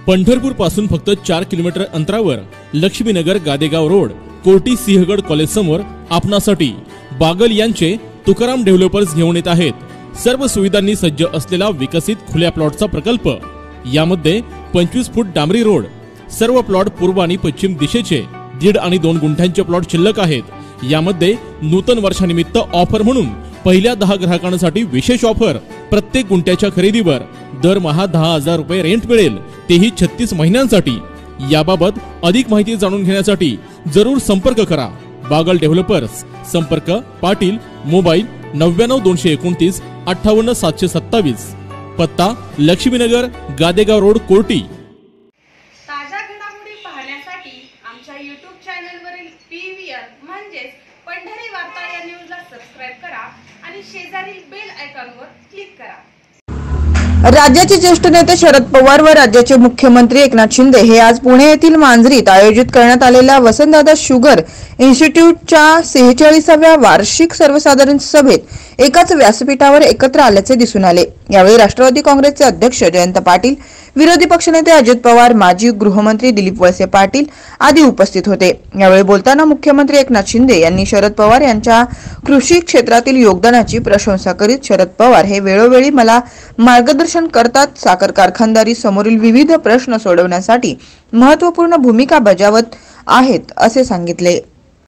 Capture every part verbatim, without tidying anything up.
पंढरपूर पासून फक्त चार किलोमीटर अंतरावर लक्ष्मीनगर गादेगाव रोड कोर्टी सिंहगड कॉलेज समोर आपणासाठी बागल यांचे तुकाराम डेव्हलपर्स घेऊन येत आहेत सर्व सुविधांनी सज्ज असलेला विकसित खुल्या प्लॉटचा प्रकल्प। यामध्ये पंचवीस फूट डांबरी रोड, सर्व प्लॉट पूर्व आणि पश्चिम दिशेचे, दीड आणि दोन गुंठ्यांचे प्लॉट शिल्लक आहेत। यामध्ये नूतन वर्षानिमित्त ऑफर म्हणून पहिल्या दहा ग्राहकांसाठी विशेष ऑफर, प्रत्येक गुंठ्याच्या खरेदीवर दरमहा दहा हजार रुपये रेंट मिळेल, तेही छत्तीस महिन्यांसाठी। याबाबत अधिक माहिती जाणून घेण्यासाठी जरूर संपर्क करा बागल डेव्हलपर्स। संपर्क पाटील, मोबाईल नव्याण्णव दोनशे एकोणतीस अठ्ठावन्न सातशे सत्तावीस, पत्ता लक्ष्मीनगर गादेगाव रोड कोर्टी। ताज्या घडामोडी पाहण्यासाठी आमच्या यूट्यूब चॅनलवरील पीव्हीआर म्हणजेच पंढरी वार्ता या न्यूजला सबस्क्राइब करा आणि शेजारील बेल आयकॉनवर क्लिक करा। राज्याचे ज्येष्ठ नेते शरद पवार व राज्याचे मुख्यमंत्री एकनाथ शिंदे हे आज पुणे येथील मांजरीत आयोजित करण्यात आलेल्या वसंतदादा शुगर इन्स्टिट्यूटच्या सेहेचाळीसाव्या वार्षिक सर्वसाधारण सभेत एकाच व्यासपीठावर एकत्र आल्याचे दिसून आले। यावेळी राष्ट्रवादी काँग्रेसचे अध्यक्ष जयंत पाटील, विरोधी पक्षनेते अजित पवार, माजी गृहमंत्री दिलीप वळसे पाटील आदी उपस्थित होते। यावेळी बोलताना मुख्यमंत्री एकनाथ शिंदे यांनी शरद पवार यांच्या कृषी क्षेत्रातील योगदानाची प्रशंसा करीत शरद पवार हे वेळोवेळी मला मार्गदर्शन करतात, साखर कारखानदारी समोरील विविध प्रश्न सोडवण्यासाठी महत्त्वपूर्ण भूमिका बजावत आहेत असे सांगितले।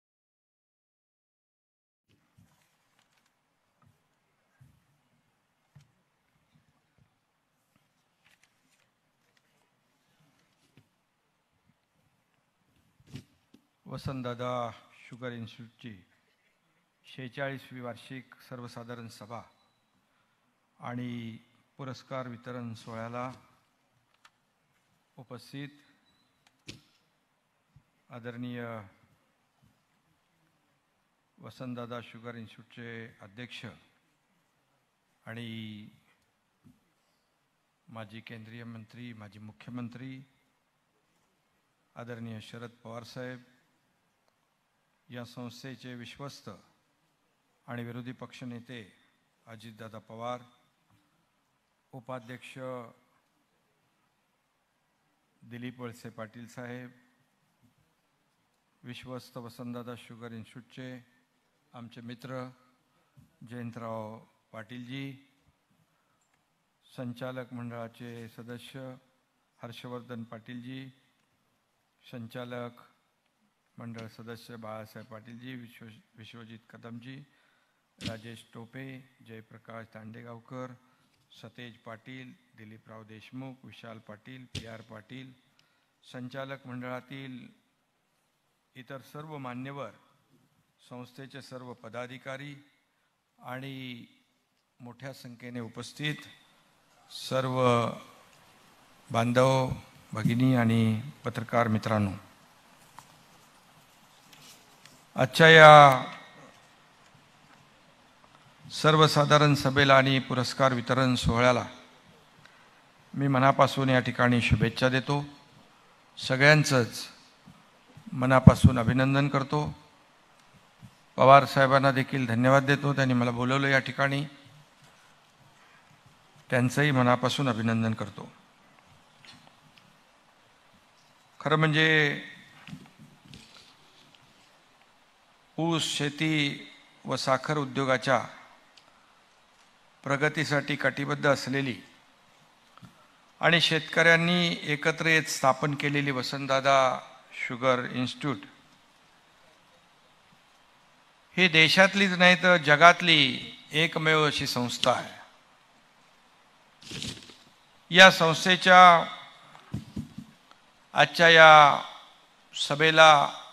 वसंतदादा शुगर इन्स्टिट्यूटची शेहेचाळीसवी वार्षिक सर्वसाधारण सभा आणि पुरस्कार वितरण सोहळ्याला उपस्थित आदरणीय वसंतदादा शुगर इन्स्टिट्यूटचे अध्यक्ष आणि माजी केंद्रीय मंत्री, माजी मुख्यमंत्री आदरणीय शरद पवार साहेब, या संस्थेचे विश्वस्त आणि विरोधी पक्षनेते अजितदादा पवार, उपाध्यक्ष दिलीप वळसे पाटील साहेब, विश्वस्त वसंतदादा शुगर इन्स्टिट्यूटचे आमचे मित्र जयंतराव पाटीलजी, संचालक मंडळाचे सदस्य हर्षवर्धन पाटीलजी, संचालक मंडळ सदस्य बाळासाहेब पाटीलजी, विश्व विश्वजित कदमजी, राजेश टोपे, जयप्रकाश दांडेगावकर, सतेज पाटील, दिलीपराव देशमुख, विशाल पाटील, पी आर पाटील, संचालक मंडळातील इतर सर्व मान्यवर, संस्थेचे सर्व पदाधिकारी आणि मोठ्या संख्येने उपस्थित सर्व बांधव भगिनी आणि पत्रकार मित्रांनो, आजच्या या सर्वसाधारण सभेला आणि पुरस्कार वितरण सोहळ्याला मी मनापासून या ठिकाणी शुभेच्छा देतो। सगळ्यांचंच मनापासून अभिनंदन करतो। पवार साहेबांना देखील धन्यवाद देतो, त्यांनी मला बोलवलं या ठिकाणी, त्यांचंही मनापासून अभिनंदन करतो। खरं म्हणजे ऊस शेती व साखर उद्योगाच्या प्रगतीसाठी कटिबद्ध असलेली आणि शेतकऱ्यांनी एकत्र येत स्थापन केलेली वसंतदादा शुगर इन्स्टिट्यूट ही देशातलीच नाही तर जगातली एकमेव अशी संस्था आहे। या संस्थेच्या आजच्या या सभेला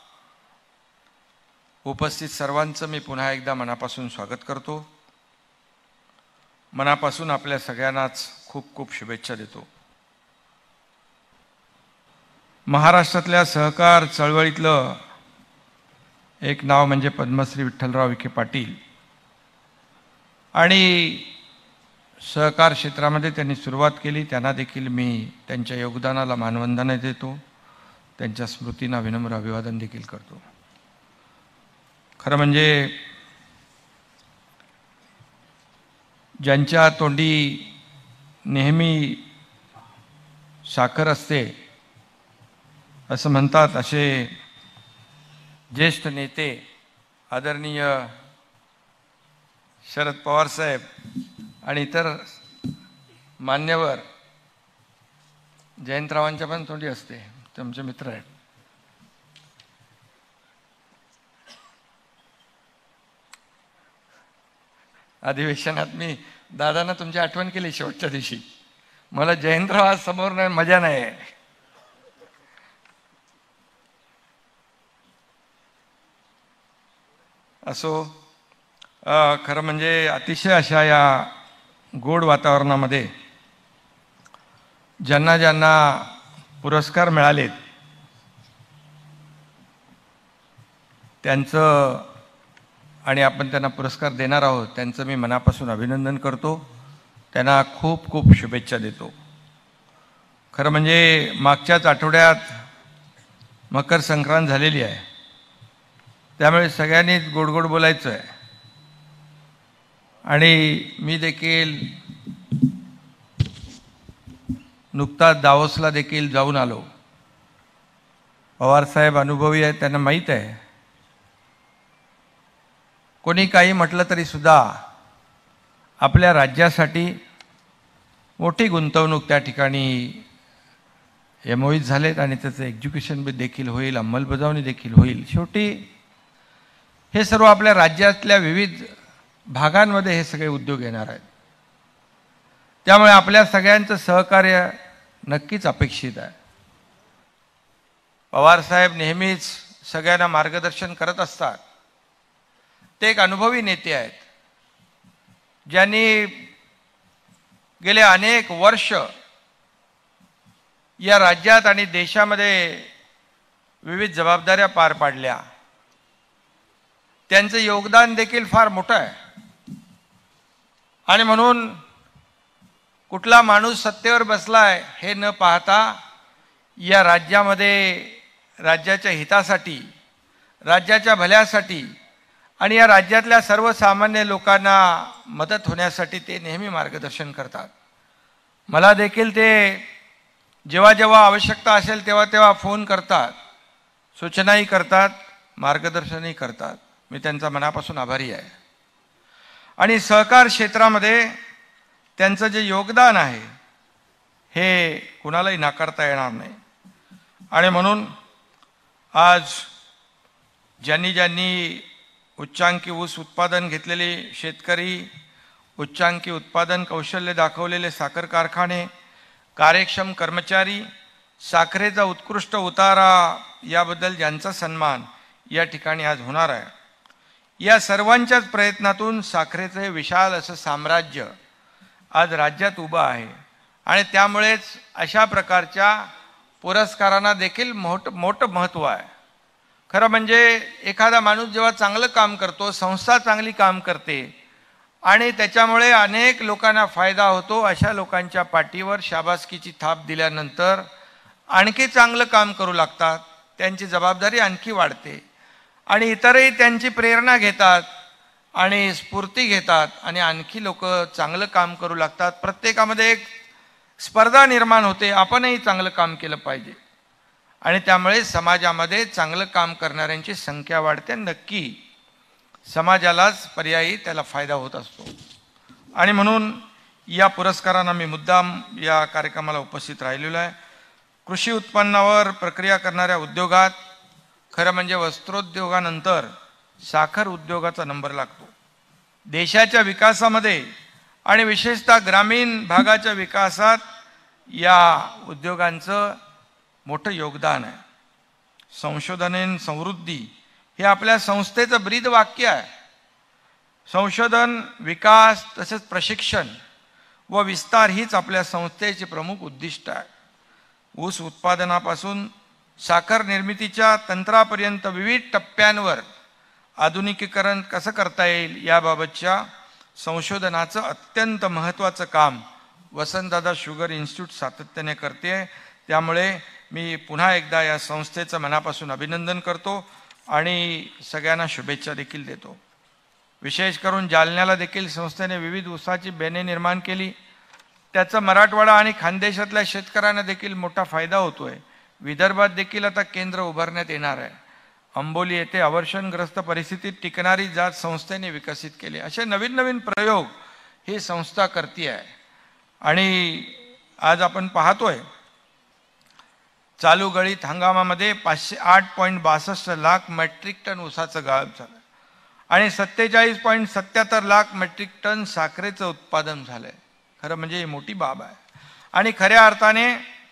उपस्थित सर्वांचं मी पुन्हा एकदा मनापासून स्वागत करतो। मनापासून आपल्या सगळ्यांनाच खूप खूप शुभेच्छा देतो। महाराष्ट्रातल्या सहकार चळवळीतलं एक नाव म्हणजे पद्मश्री विठ्ठलराव विखे पाटील, आणि सहकार क्षेत्रामध्ये त्यांनी सुरुवात केली, त्यांना देखील मी त्यांच्या योगदानाला मानवंदना देतो, त्यांच्या स्मृतींना विनम्र अभिवादन देखील करतो। खरं म्हणजे ज्यांच्या तोंडी नेहमी साखर असते असं म्हणतात असे ज्येष्ठ नेते आदरणीय शरद पवार साहेब आणि इतर मान्यवर जयंतरावांच्या पण तोंडी असते, ते आमचे मित्र आहेत. अधिवेशनात मी दादांना तुमची आठवण केली शेवटच्या दिवशी. मला जयंतराव आज समोर नाही, मजा नाही आहे. असो, खरं म्हणजे अतिशय अशा या गोड वातावरणामध्ये ज्यांना ज्यांना पुरस्कार मिळालेत त्यांचं आणि आपण त्यांना पुरस्कार देणार आहोत त्यांचं मी मनापासून अभिनंदन करतो. त्यांना खूप खूप शुभेच्छा देतो. खरं म्हणजे मागच्याच आठवड्यात मकर संक्रांत झालेली आहे, त्यामुळे सगळ्यांनीच गोड गोड बोलायचं आहे. आणि मी देखील नुकताच दावोसला देखील जाऊन आलो. पवारसाहेब अनुभवी आहेत, त्यांना माहीत आहे कोणी काही म्हटलं तरी सुद्धा आपल्या राज्यासाठी मोठी गुंतवणूक त्या ठिकाणी एमओईज झालेत आणि त्याचं एक्झिक्युशन देखील होईल, अंमलबजावणी देखील होईल. शेवटी हे सर्व आपल्या राज्यातल्या विविध भागांमध्ये हे सगळे उद्योग येणार आहेत. त्यामुळे आपल्या सगळ्यांचं सहकार्य नक्कीच अपेक्षित आहे. पवारसाहेब नेहमीच सगळ्यांना मार्गदर्शन करत असतात. ते एक अनुभवी नेते आहेत, ज्यांनी गेले अनेक वर्ष या राज्यात आणि देशामध्ये विविध जबाबदाऱ्या पार पाडल्या. त्यांचं योगदान देखील फार मोठं आहे. आणि म्हणून कुठला माणूस सत्तेवर बसलाय हे न पाहता या राज्यामध्ये राज्याच्या हितासाठी, राज्याच्या भल्यासाठी आणि या राज्यातल्या सर्वसामान्य लोकांना मदत होण्यासाठी ते नेहमी मार्गदर्शन करतात. मला देखील ते जेव्हा जेव्हा आवश्यकता असेल तेव्हा तेव्हा फोन करतात, सूचनाही करतात, मार्गदर्शनही करतात. मी त्यांचा मनापासून आभारी आहे. आणि सहकार क्षेत्रामध्ये त्यांचं जे योगदान आहे हे कुणालाही नाकारता येणार नाही. आणि म्हणून आज ज्यांनी ज्यांनी उच्चांकी ऊस उत्पादन घेतलेले शेतकरी, उच्चांकी उत्पादन कौशल्य दाखवलेले साखर कारखाने, कार्यक्षम कर्मचारी, साखरेचा उत्कृष्ट उतारा याबद्दल ज्यांचा सन्मान या ठिकाणी आज होणार आहे, या सर्वांच्याच प्रयत्नातून साखरेचं हे विशाल असं साम्राज्य आज राज्यात उभं आहे. आणि त्यामुळेच अशा प्रकारच्या पुरस्कारांना देखील मोठ मोठं महत्त्व आहे. खरं म्हणजे एखादा माणूस जेव्हा चांगलं काम करतो, संस्था चांगली काम करते आणि त्याच्यामुळे अनेक लोकांना फायदा होतो, अशा लोकांच्या पाठीवर शाबासकीची थाप दिल्यानंतर आणखी चांगलं काम करू लागतात. त्यांची जबाबदारी आणखी वाढते आणि इतरही त्यांची प्रेरणा घेतात आणि स्फूर्ती घेतात आणि आणखी लोक चांगलं काम करू लागतात. प्रत्येकामध्ये एक स्पर्धा निर्माण होते, आपणही चांगलं काम केलं पाहिजे आणि त्यामुळे समाजामध्ये चांगलं काम करणाऱ्यांची संख्या वाढते. नक्की समाजालाच पर्यायी त्याला फायदा होत असतो. आणि म्हणून या पुरस्कारांना मी मुद्दाम या कार्यक्रमाला उपस्थित राहिलेलो आहे. कृषी उत्पन्नावर प्रक्रिया करणाऱ्या उद्योगात खरं म्हणजे वस्त्रोद्योगानंतर साखर उद्योगाचा नंबर लागतो. देशाच्या विकासामध्ये आणि विशेषतः ग्रामीण भागाच्या विकासात या उद्योगांचं मोठं योगदान आहे. संशोधन समृद्धी हे आपल्या संस्थेचं ब्रीद वाक्य आहे. संशोधन, विकास तसेच प्रशिक्षण व विस्तार हीच आपल्या संस्थेची प्रमुख उद्दिष्ट आहे. ऊस उत्पादनापासून साखर निर्मितीच्या तंत्रापर्यंत विविध टप्प्यांवर आधुनिकीकरण कसं करता येईल याबाबतच्या संशोधनाचं अत्यंत महत्त्वाचं काम वसंतदादा शुगर इन्स्टिट्यूट सातत्याने करते. त्यामुळे मी पुन्हा एकदा या संस्थेचं मनापासून अभिनंदन करतो आणि सगळ्यांना शुभेच्छा देखील देतो. विशेष करून जालन्याला देखील संस्थेने विविध ऊसाची बेने निर्माण केली. त्याचा मराठवाडा आणि खानदेशातल्या शेतकऱ्यांना देखील मोठा फायदा होतोय. विदर्भात देखील आता केंद्र उभारण्यात येणार आहे. अंबोली येथे अवर्षणग्रस्त परिस्थितीत टिकणारी जात संस्थेने विकसित केली. असे नवीन नवीन प्रयोग ही संस्था करते आहे. आणि आज आपण पाहतोय चालू गळीत हंगामामध्ये पाचशे आठ पॉईंट बासष्ट लाख मेट्रिक टन ऊसाचं गाळप झालं आणि सत्तेचाळीस पॉईंट सत्याहत्तर लाख मेट्रिक टन साखरेचं उत्पादन झालंय. खरं म्हणजे ही मोठी बाब आहे. आणि खऱ्या अर्थाने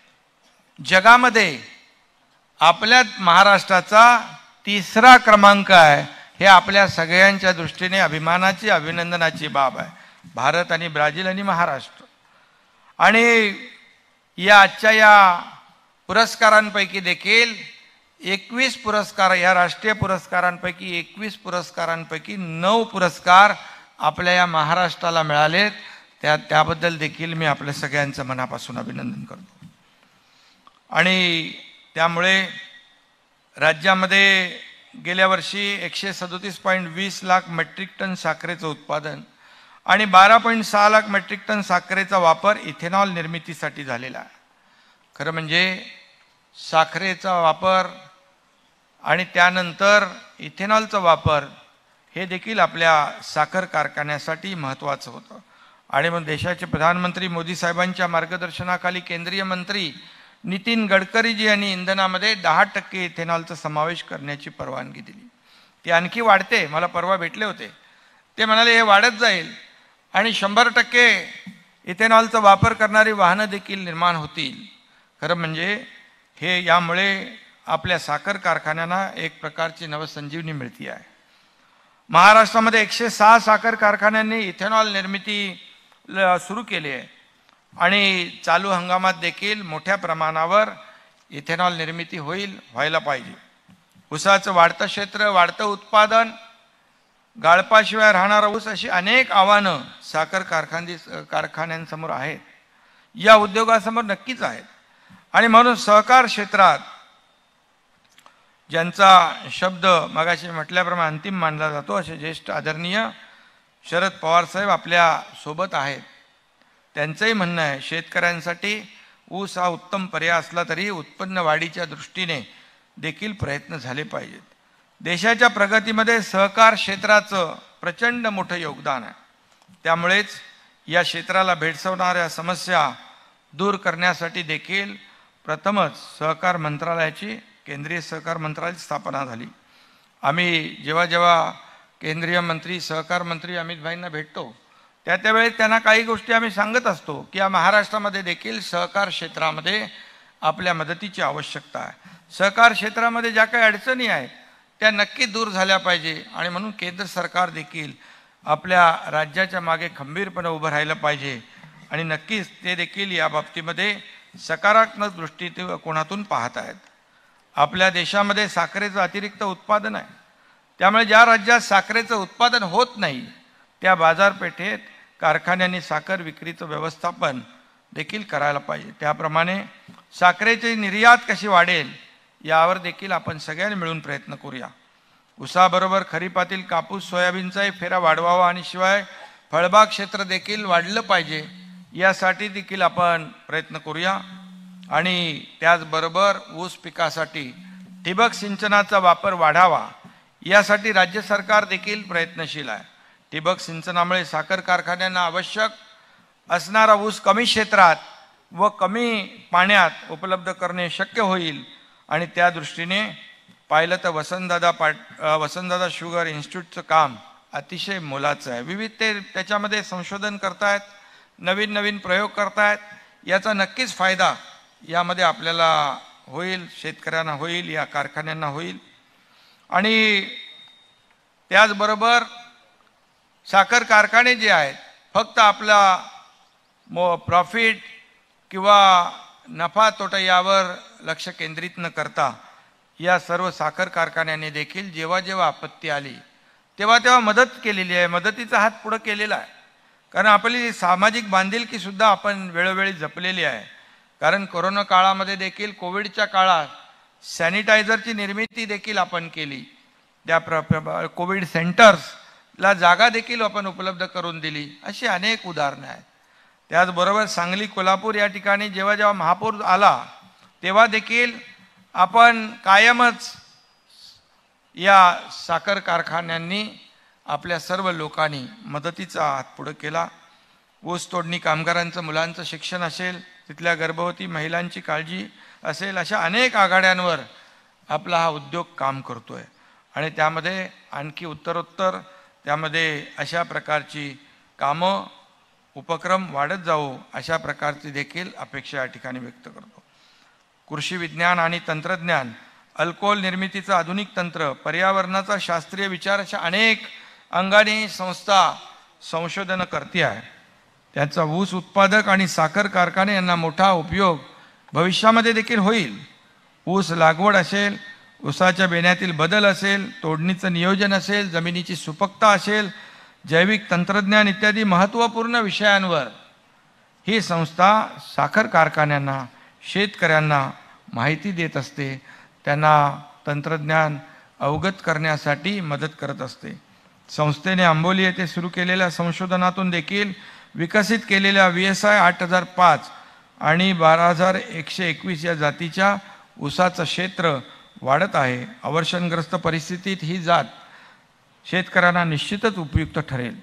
जगामध्ये आपल्या महाराष्ट्राचा तिसरा क्रमांक आहे. हे आपल्या सगळ्यांच्या दृष्टीने अभिमानाची अभिनंदनाची बाब आहे. भारत आणि ब्राझील आणि महाराष्ट्र. आणि या आजच्या या पुरस्कारांपैकी देखील एकवीस पुरस्कार, या राष्ट्रीय पुरस्कारांपैकी एकवीस पुरस्कारांपैकी नऊ पुरस्कार आपल्या या महाराष्ट्राला मिळालेत. त्या त्याबद्दल देखील मी आपल्या सगळ्यांचं मनापासून अभिनंदन करतो. आणि त्यामुळे राज्यामध्ये गेल्या वर्षी एकशे सदोतीस पॉईंट वीस लाख मेट्रिक टन साखरेचं उत्पादन आणि बारा पॉईंट सहा लाख मेट्रिक टन साखरेचा वापर इथेनॉल निर्मितीसाठी झालेला आहे. खरं म्हणजे साखरेचा वापर आणि त्यानंतर इथेनॉलचा वापर हे देखील आपल्या साखर कारखान्यासाठी महत्त्वाचं होतं. आणि मग देशाचे प्रधानमंत्री मोदी साहेबांच्या मार्गदर्शनाखाली केंद्रीय मंत्री नितीन गडकरीजी यांनी इंधनामध्ये दहा टक्के इथेनॉलचा समावेश करण्याची परवानगी दिली. ती आणखी वाढते. मला परवा भेटले होते. ते म्हणाले हे वाढत जाईल आणि शंभर टक्के इथेनॉलचा वापर करणारी वाहनं देखील निर्माण होतील. खरं म्हणजे हे यामुळे आपल्या साखर कारखान्यांना एक प्रकारची नवसंजीवनी मिळती आहे. महाराष्ट्रामध्ये एकशे सहा साखर कारखान्यांनी इथेनॉल निर्मिती सुरू केली आहे आणि चालू हंगामात देखील मोठ्या प्रमाणावर इथेनॉल निर्मिती होईल व्हायला पाहिजे. ऊसाचं वाढतं क्षेत्र, वाढतं उत्पादन, गाळपाशिवाय राहणारा ऊस अशी अनेक आव्हानं साखर कारखाने कारखान्यांसमोर आहेत. या उद्योगासमोर नक्कीच आहेत. आणि म्हणून सहकार क्षेत्रात ज्यांचा शब्द मगाशी म्हटल्याप्रमाणे अंतिम मानला जातो असे ज्येष्ठ आदरणीय शरद पवार साहेब आपल्या सोबत आहेत. त्यांचंही म्हणणं आहे शेतकऱ्यांसाठी ऊस हा उत्तम पर्याय असला तरी उत्पन्न वाढीच्या दृष्टीने देखील प्रयत्न झाले पाहिजेत. देशाच्या प्रगतीमध्ये सहकार क्षेत्राचं प्रचंड मोठं योगदान आहे. त्यामुळेच या क्षेत्राला भेडसावणाऱ्या समस्या दूर करण्यासाठी देखील प्रथमच सहकार मंत्रालयाची केंद्रीय सहकार मंत्रालयाची स्थापना झाली. आम्ही जेव्हा जेव्हा केंद्रीय मंत्री सहकार मंत्री अमित भाईंना भेटतो त्या त्यावेळेस त्यांना काही गोष्टी आम्ही सांगत असतो की या महाराष्ट्रामध्ये देखील सहकार क्षेत्रामध्ये आपल्या मदतीची आवश्यकता आहे. सहकार क्षेत्रामध्ये ज्या काही अडचणी आहेत त्या नक्की दूर झाल्या पाहिजे आणि म्हणून केंद्र सरकार देखील आपल्या राज्याच्या मागे खंबीरपणे उभं राहिलं पाहिजे आणि नक्कीच ते देखील या बाबतीमध्ये सकारात्मक दृष्टिकोनातून पाहत आहेत. आपल्या देशामध्ये साखरेचं अतिरिक्त उत्पादन आहे. त्यामुळे ज्या राज्यात साखरेचं उत्पादन होत नाही त्या बाजारपेठेत कारखान्यांनी साखर विक्रीचं व्यवस्थापन देखील करायला पाहिजे. त्याप्रमाणे साखरेची निर्यात कशी वाढेल यावर देखील आपण सगळ्यांनी मिळून प्रयत्न करूया. ऊसाबरोबर खरीपातील कापूस सोयाबीनचाही फेरा वाढवावा आणि शिवाय फळबाग क्षेत्र देखील वाढलं पाहिजे यासाठी देखील आपण प्रयत्न करूया. आणि त्याचबरोबर ऊस पिकासाठी ठिबक सिंचनाचा वापर वाढावा यासाठी राज्य सरकार देखील प्रयत्नशील आहे. ठिबक सिंचनामुळे साखर कारखान्यांना आवश्यक असणारा ऊस कमी क्षेत्रात व कमी पाण्यात उपलब्ध करणे शक्य होईल. आणि त्या दृष्टीने पाहिलं तर वसंतदादा पाट वसंतदादा शुगर इन्स्टिट्यूटचं काम अतिशय मोलाचं आहे. विविध ते त्याच्यामध्ये संशोधन करतायत, नवीन नवीन प्रयोग करतायत. याचा नक्कीच फायदा यामध्ये आपल्याला होईल, शेतकऱ्यांना होईल, या कारखान्यांना होईल. आणि त्याचबरोबर साखर कारखाने जे आहेत फक्त आपला मो प्रॉफिट किंवा नफा तोटा यावर लक्ष केंद्रित न करता या सर्व साखर कारखान्यांनी देखील जेव्हा जेव्हा आपत्ती आली तेव्हा तेव्हा मदत केलेली आहे, मदतीचा हात पुढं केलेला आहे. कारण आपली सामाजिक बांधिलकीसुद्धा आपण वेळोवेळी जपलेली आहे. कारण कोरोना काळामध्ये देखील कोविडच्या काळात सॅनिटायझरची निर्मिती देखील आपण केली. त्या प्र कोविड सेंटर्सला जागा देखील आपण उपलब्ध करून दिली. अशी अनेक उदाहरणं आहेत. त्याचबरोबर सांगली कोल्हापूर या ठिकाणी जेव्हा जेव्हा महापूर आला तेव्हा देखील आपण कायमच या साखर कारखान्यांनी आपल्या सर्व लोकांनी मदतीचा हात पुढे केला. ऊस तोडणी कामगारांचं मुलांचं शिक्षण असेल, तिथल्या गर्भवती महिलांची काळजी असेल, अशा अनेक आघाड्यांवर आपला हा उद्योग काम करतोय आणि त्यामध्ये आणखी उत्तरोत्तर त्यामध्ये अशा प्रकारची कामं उपक्रम वाढत जावो अशा प्रकारची देखील अपेक्षा या ठिकाणी व्यक्त करतो. कृषी विज्ञान आणि तंत्रज्ञान, अल्कोहोल निर्मितीचं आधुनिक तंत्र, पर्यावरणाचा शास्त्रीय विचार अशा अनेक अंगाने संस्था संशोधन करते आहे. त्याचा ऊस उत्पादक आणि साखर कारखाने यांना मोठा उपयोग भविष्यामध्ये देखील होईल. ऊस लागवड असेल, ऊसाच्या बेण्यातील बदल असेल, तोडणीचं नियोजन असेल, जमिनीची सुपीकता असेल, जैविक तंत्रज्ञान इत्यादी महत्त्वपूर्ण विषयांवर ही संस्था साखर कारखान्यांना, शेतकऱ्यांना माहिती देत असते, त्यांना तंत्रज्ञान अवगत करण्यासाठी मदत करत असते. संस्थेने आंबोली येथे सुरू केलेल्या संशोधनातून देखील विकसित केलेल्या व्ही एस आय आठ हजार पाच आणि बारा हजार एकशे एकवीस या जातीच्या ऊसाचं क्षेत्र वाढत आहे. अवर्षणग्रस्त परिस्थितीत ही जात शेतकऱ्यांना निश्चितच उपयुक्त ठरेल.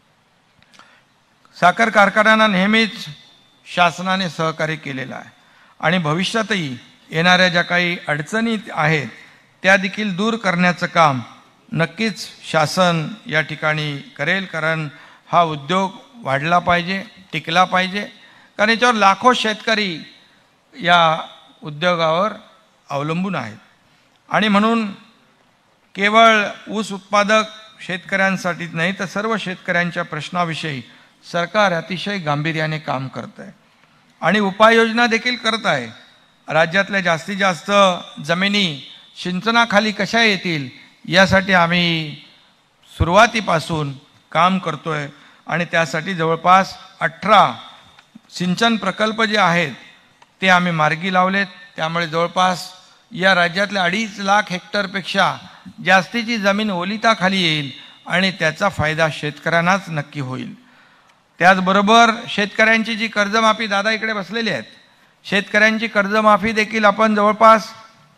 साखर कारखान्यांना नेहमीच शासनाने सहकार्य केलेलं आहे आणि भविष्यातही येणाऱ्या ज्या काही अडचणी आहेत त्या देखील दूर करण्याचं काम नक्कीच शासन या ठिकाणी करेल. कारण हा उद्योग वाढला पाहिजे, टिकला पाहिजे, कारण याच्यावर लाखो शेतकरी या उद्योगावर अवलंबून आहेत आणि म्हणून केवळ ऊस उत्पादक शेतकऱ्यांसाठीच नाही तर सर्व शेतकऱ्यांच्या प्रश्नाविषयी सरकार अतिशय गांभीर्याने काम करत आहे आणि उपाययोजना देखील करत आहे. राज्यातल्या जास्तीत जास्त जमिनी सिंचनाखाली कशा येतील यासाठी आम्ही सुरुवातीपासून काम करतोय आणि त्यासाठी जवळपास अठरा सिंचन प्रकल्प जे आहेत ते आम्ही मार्गी लावलेत. त्यामुळे जवळपास या राज्यातल्या अडीच लाख हेक्टरपेक्षा जास्तीची जमीन ओलिताखाली येईल आणि त्याचा फायदा शेतकऱ्यांनाच नक्की होईल. त्याचबरोबर शेतकऱ्यांची जी कर्जमाफी, दादा इकडे बसलेली आहेत, शेतकऱ्यांची कर्जमाफी देखील आपण जवळपास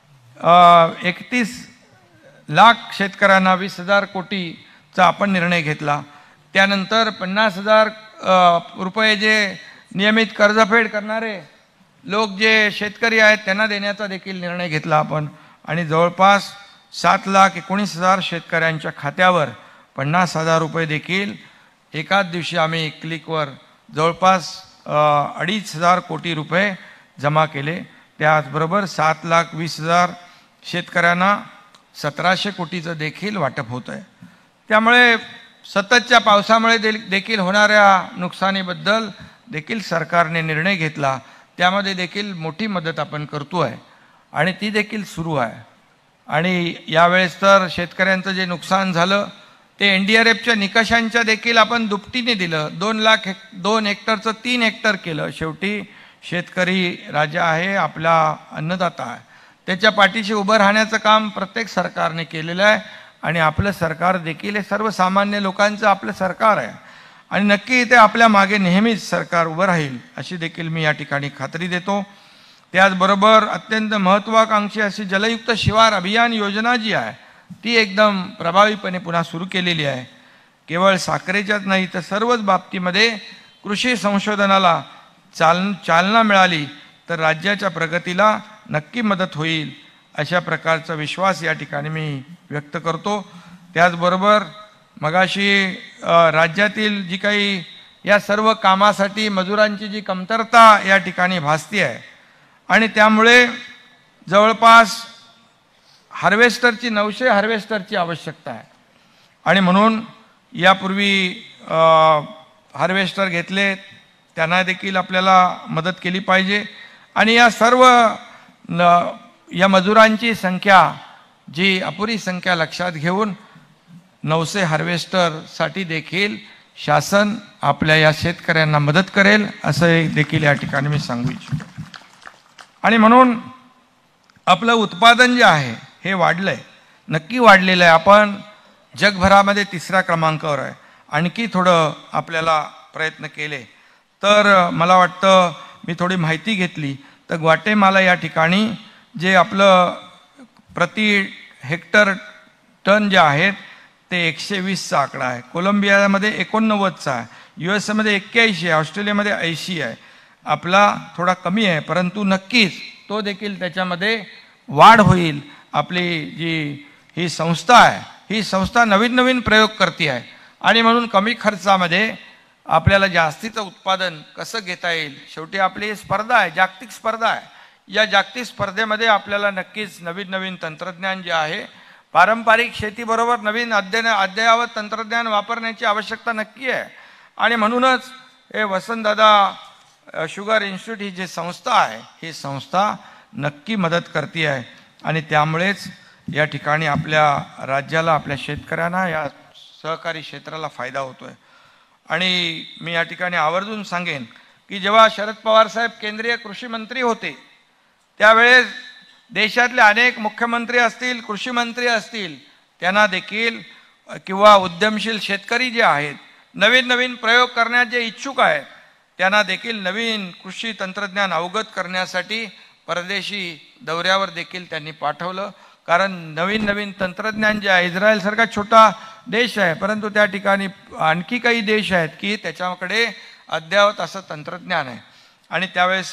एकतीस लाख शेतकऱ्यांना वीस हजार कोटीचा आपण निर्णय घेतला. त्यानंतर पन्नास हजार रुपये जे नियमित कर्जफेड करणारे लोक जे शेतकरी आहेत त्यांना देण्याचा देखील निर्णय घेतला आपण आणि जवळपास सात लाख एकोणीस हजार शेतकऱ्यांच्या खात्यावर पन्नास हजार रुपये देखील एकाच दिवशी आम्ही क्लिकवर जवळपास अडीच हजार कोटी रुपये जमा केले. त्याचबरोबर सात लाख वीस हजार शेतकऱ्यांना सतराशे कोटीचं देखील वाटप होत आहे. त्यामुळे सततच्या पावसामुळे देखील होणाऱ्या नुकसानीबद्दल देखील सरकारने निर्णय घेतला. त्यामध्ये देखील मोठी मदत आपण करतो आहे आणि ती देखील सुरू आहे. आणि यावेळेस तर शेतकऱ्यांचं जे नुकसान झालं ते एन डी आर एफच्या निकषांच्या देखील आपण दुपटीने दिलं. दोन लाख हेक दोन हेक्टरचं तीन हेक्टर केलं. शेवटी शेतकरी राजा आहे, आपला अन्नदाता आहे, त्याच्या पाठीशी उभं राहण्याचं काम प्रत्येक सरकारने केलेलं आहे आणि आपलं सरकार देखील हे सर्वसामान्य लोकांचं आपलं सरकार आहे आणि नक्की इथे आपल्या मागे नेहमीच सरकार उभं राहील अशी देखील मी या ठिकाणी खात्री देतो. त्याचबरोबर अत्यंत महत्त्वाकांक्षी अशी जलयुक्त शिवार अभियान योजना जी आहे ती एकदम प्रभावीपणे पुन्हा सुरू केलेली आहे. केवळ साखरेच्याच नाही तर सर्वच बाबतीमध्ये कृषी संशोधनाला चाल चालना मिळाली तर राज्याच्या प्रगतीला नक्की मदत होईल अशा प्रकारचा विश्वास या ठिकाणी मी व्यक्त करतो. त्याचबरोबर मगाशी राज्यातील जी काही या सर्व कामासाठी मजुरांची जी कमतरता या ठिकाणी भासती आहे आणि त्यामुळे जवळपास हार्वेस्टरची नऊशे हार्वेस्टरची आवश्यकता आहे आणि म्हणून यापूर्वी हार्वेस्टर घेतले त्यांना देखील आपल्याला मदत केली पाहिजे आणि या सर्व न या मजुरांची संख्या जी अपुरी संख्या लक्षात घेऊन नऊशे हार्वेस्टरसाठी देखील शासन आपल्या या शेतकऱ्यांना मदत करेल असं देखील या ठिकाणी मी सांगू इच्छितो. आणि म्हणून आपलं उत्पादन जे आहे हे वाढलं आहे, नक्की वाढलेलं आहे. आपण जगभरामध्ये तिसऱ्या क्रमांकावर आहे. आणखी थोडं आपल्याला प्रयत्न केले तर मला वाटतं मी थोडी माहिती घेतली तर ग्वाटेमाला या ठिकाणी जे आपलं प्रति हेक्टर टन जे आहेत ते एकशे वीसचा आकडा आहे, कोलंबियामध्ये एकोणनव्वदचा आहे, यू एस एमध्ये एक्क्याऐंशी आहे, ऑस्ट्रेलियामध्ये ऐंशी आहे. आपला थोडा कमी आहे, परंतु नक्कीच तो देखील त्याच्यामध्ये वाढ होईल. आपली जी ही संस्था आहे ही संस्था नवीन नवीन प्रयोग करते आहे आणि म्हणून कमी खर्चामध्ये आपल्याला जास्तीचं उत्पादन कसं घेता येईल. शेवटी आपली स्पर्धा आहे, जागतिक स्पर्धा आहे. या जागतिक स्पर्धेमध्ये आपल्याला नक्कीच नवीन नवीन तंत्रज्ञान जे आहे, पारंपरिक शेतीबरोबर नवीन अध्ययन अद्ययावत तंत्रज्ञान वापरण्याची आवश्यकता नक्की आहे. आणि म्हणूनच हे वसंतदादा शुगर इन्स्टिट्यूट ही जी संस्था आहे ही संस्था नक्की मदत करते आहे आणि त्यामुळेच या ठिकाणी आपल्या राज्याला, आपल्या शेतकऱ्यांना, या सहकारी क्षेत्राला फायदा होतो आहे. आणि मी या ठिकाणी आवर्जून सांगेन की जेव्हा शरद पवार साहेब केंद्रीय कृषी मंत्री होते त्यावेळेस देशातले अनेक मुख्यमंत्री असतील, कृषी मंत्री असतील, त्यांना देखील किंवा उद्यमशील शेतकरी जे आहेत, नवीन नवीन प्रयोग करण्याचे जे इच्छुक आहेत, त्यांना देखील नवीन कृषी तंत्रज्ञान अवगत करण्यासाठी परदेशी दौऱ्यावर देखील त्यांनी पाठवलं. कारण नवीन नवीन तंत्रज्ञान जे आहे, इस्रायलसारखा छोटा देश आहे परंतु त्या ठिकाणी आणखी काही देश आहेत की त्याच्याकडे अद्ययावत असं तंत्रज्ञान आहे. आणि त्यावेळेस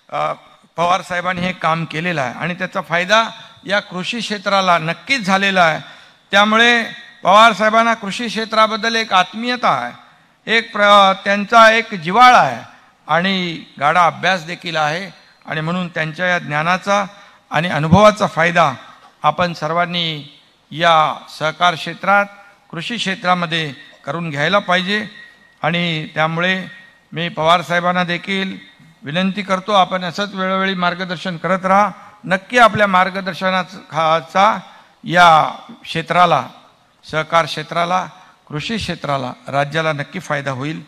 पवार साहेबांनी हे काम केलेलं आहे आणि त्याचा फायदा या कृषी क्षेत्राला नक्कीच झालेला आहे. त्यामुळे पवार साहेबांना कृषी क्षेत्राबद्दल एक आत्मीयता आहे, एक प्र त्यांचा एक जिव्हाळा आहे आणि गाढा अभ्यास देखील आहे. आणि म्हणून त्यांच्या या ज्ञानाचा आणि अनुभवाचा फायदा आपण सर्वांनी या सहकार क्षेत्रात, कृषी क्षेत्रामध्ये करून घ्यायला पाहिजे. आणि त्यामुळे मी पवार साहेबांना देखील विनंती करतो, आपण असंच वेळोवेळी मार्गदर्शन करत राहा. नक्की आपल्या मार्गदर्शनाचा या क्षेत्राला, सहकार क्षेत्राला, कृषी क्षेत्राला, राज्याला नक्की फायदा होईल.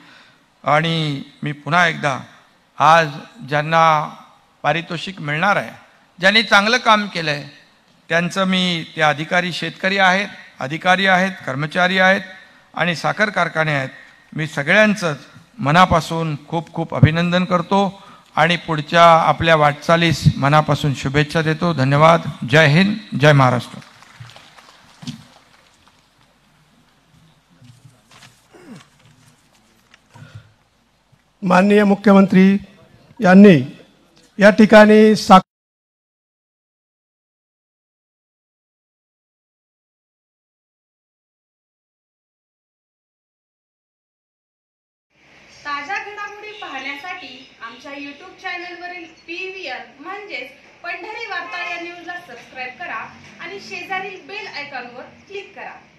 आणि मी पुन्हा एकदा आज ज्यांना पारितोषिक मिळणार आहे, ज्यांनी चांगलं काम केलं आहे, त्यांचं मी, ते अधिकारी शेतकरी आहेत, अधिकारी आहेत, कर्मचारी आहेत आणि साखर कारखाने आहेत, मी सगळ्यांचंच मनापासून खूप खूप अभिनंदन करतो आणि पुढच्या आपल्या वाटचालीस मनापासून शुभेच्छा देतो. धन्यवाद. जय हिंद, जय महाराष्ट्र. माननीय मुख्यमंत्री यांनी या ठिकाणी सा ताज्या घडामोडी पाहण्यासाठी आमच्या यूट्यूब चॅनलवरील पी व्ही आर म्हणजेच पंढरी वार्ता या न्यूजला सबस्क्राईब करा आणि शेजारील बेल आयकॉनवर क्लिक करा.